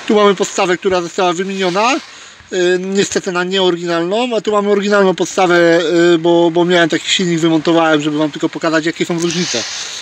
Tu mamy podstawę, która została wymieniona, niestety na nieoryginalną, a tu mamy oryginalną podstawę, bo miałem taki silnik, wymontowałem, żeby wam tylko pokazać, jakie są różnice.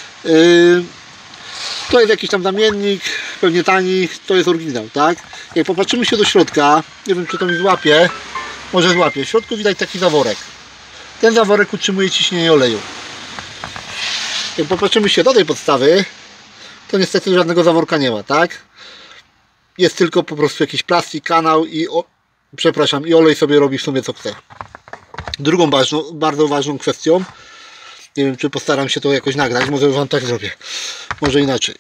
To jest jakiś tam zamiennik, pewnie tani, to jest oryginał, tak? Jak popatrzymy się do środka, nie wiem, czy to mi złapie, może złapie. W środku widać taki zaworek. Ten zaworek utrzymuje ciśnienie oleju. Jak popatrzymy się do tej podstawy, to niestety żadnego zaworka nie ma, tak? Jest tylko po prostu jakiś plastik, kanał i i olej sobie robi w sumie co chce. Drugą bardzo ważną kwestią, nie wiem, czy postaram się to jakoś nagrać, może wam tak zrobię, może inaczej.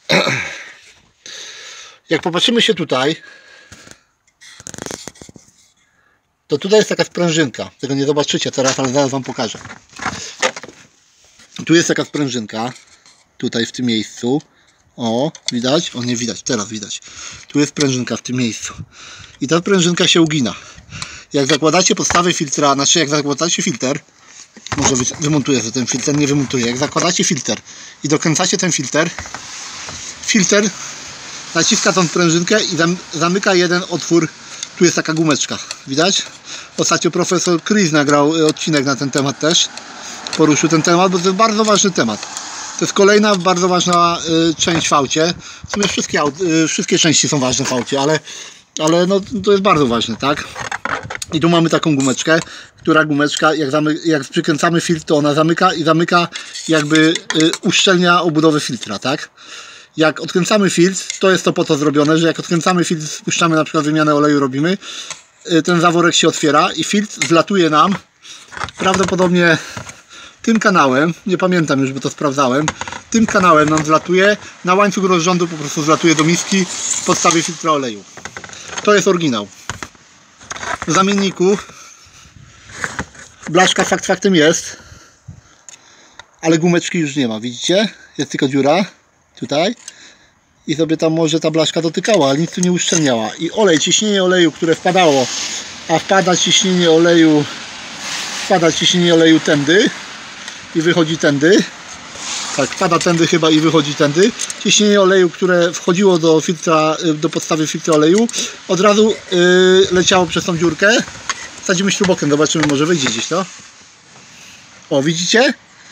Jak popatrzymy się tutaj, to tutaj jest taka sprężynka. Tego nie zobaczycie teraz, ale zaraz wam pokażę. Tu jest taka sprężynka, tutaj w tym miejscu. O, widać? O, nie widać, teraz widać. Tu jest sprężynka w tym miejscu. I ta sprężynka się ugina. Jak zakładacie podstawę filtra, znaczy jak zakładacie filtr, może wymontuję sobie ten filtr, nie wymontuję. Jak zakładacie filtr i dokręcacie ten filtr naciska tą sprężynkę i zamyka jeden otwór. Tu jest taka gumeczka, widać? Ostatnio profesor Chris nagrał odcinek na ten temat też. Poruszył ten temat, bo to jest bardzo ważny temat. To jest kolejna bardzo ważna część w aucie. W sumie wszystkie części są ważne w aucie, ale no, to jest bardzo ważne, tak? I tu mamy taką gumeczkę, która jak przykręcamy filtr, to ona zamyka jakby uszczelnia obudowę filtra, tak? Jak odkręcamy filtr, to jest to po to zrobione, że jak odkręcamy filtr, spuszczamy na przykład wymianę oleju robimy, ten zaworek się otwiera i filtr zlatuje nam prawdopodobnie tym kanałem, nie pamiętam już, bo to sprawdzałem, tym kanałem nam zlatuje, na łańcuch rozrządu po prostu zlatuje do miski w podstawie filtra oleju. To jest oryginał. W zamienniku blaszka fakt faktem jest, ale gumeczki już nie ma, widzicie? Jest tylko dziura tutaj i sobie tam może ta blaszka dotykała, ale nic tu nie uszczelniała. I olej, ciśnienie oleju, które wpadało, a wpada ciśnienie oleju tędy i wychodzi tędy. Tak, wpada tędy chyba i wychodzi tędy. Ciśnienie oleju, które wchodziło do filtra, do podstawy filtra oleju, od razu leciało przez tą dziurkę. Wsadzimy śrubokręt, zobaczymy, może wyjdzie gdzieś to. O, widzicie?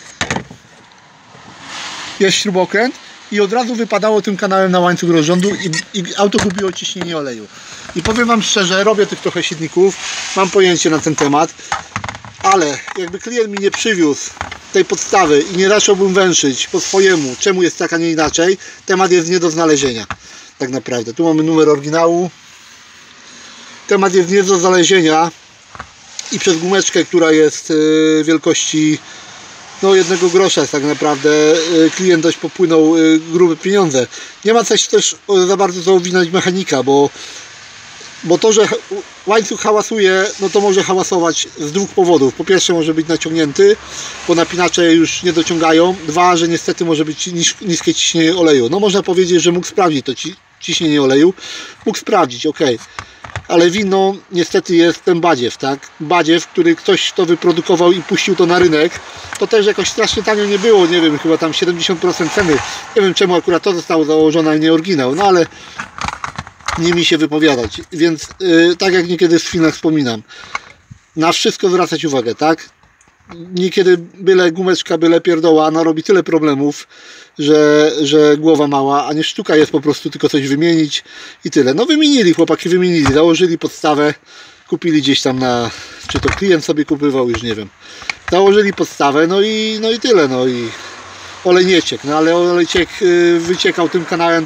Jest śrubokręt i od razu wypadało tym kanałem na łańcuch rozrządu i auto gubiło ciśnienie oleju. I powiem wam szczerze, robię tych trochę silników, mam pojęcie na ten temat, ale jakby klient mi nie przywiózł tej podstawy i nie zacząłbym węszyć po swojemu, czemu jest tak, a nie inaczej, temat jest nie do znalezienia. Tak naprawdę. Tu mamy numer oryginału. Temat jest nie do znalezienia i przez gumeczkę, która jest wielkości no 1 grosza tak naprawdę, klient dość popłynął grube pieniądze. Nie ma coś też za bardzo co owinąć mechanika, bo to, że łańcuch hałasuje, no to może hałasować z dwóch powodów. Po pierwsze może być naciągnięty, bo napinacze już nie dociągają. Dwa, że niestety może być niskie ciśnienie oleju. No można powiedzieć, że mógł sprawdzić to ciśnienie oleju. Mógł sprawdzić, ok. Ale winą niestety jest ten badziew, tak? Badziew, który ktoś to wyprodukował i puścił to na rynek. To też jakoś strasznie tanio nie było, nie wiem, chyba tam 70% ceny. Nie wiem czemu akurat to zostało założone, a nie oryginał, no ale nie mi się wypowiadać, więc tak jak niekiedy w filmach wspominam, na wszystko zwracać uwagę, tak? Niekiedy byle gumeczka, byle pierdoła narobi tyle problemów, że głowa mała, a nie sztuka jest po prostu tylko coś wymienić i tyle. No wymienili, chłopaki wymienili, założyli podstawę, kupili gdzieś tam czy to klient sobie kupywał, już nie wiem. Założyli podstawę, no i tyle, no i olej nie ciekł, no ale olej wyciekał tym kanałem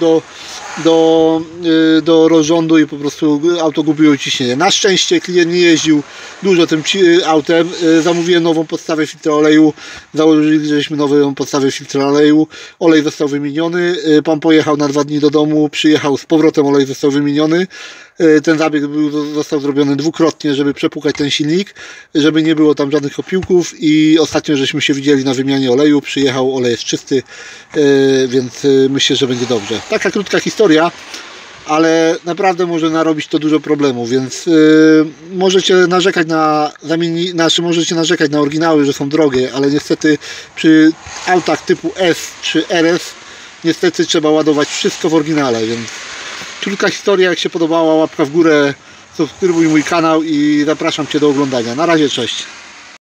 do rozrządu i po prostu auto gubiło ciśnienie. Na szczęście klient nie jeździł dużo tym autem. Zamówiłem nową podstawę filtra oleju, założyliśmy nową podstawę filtra oleju, olej został wymieniony, pan pojechał na 2 dni do domu, przyjechał z powrotem, olej został wymieniony. Ten zabieg został zrobiony dwukrotnie, żeby przepłukać ten silnik, żeby nie było tam żadnych opiłków i ostatnio żeśmy się widzieli na wymianie oleju, przyjechał, olej jest czysty, więc myślę, że będzie dobrze. Taka krótka historia, ale naprawdę może narobić to dużo problemów, więc możecie narzekać możecie narzekać na oryginały, że są drogie, ale niestety przy autach typu S czy RS niestety trzeba ładować wszystko w oryginale, więc Krótka historia, jak się podobała, łapka w górę, subskrybuj mój kanał i zapraszam Cię do oglądania. Na razie, cześć.